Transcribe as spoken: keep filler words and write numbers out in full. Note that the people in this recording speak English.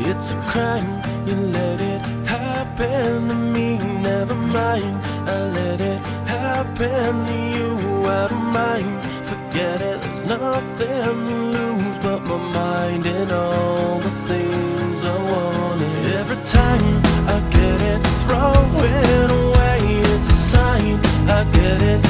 It's a crime, you let it happen to me. Never mind, I let it happen to you. Out of mind, forget it, there's nothing to lose but my mind and all the things I wanted. Every time I get it thrown away, it's a sign. I get it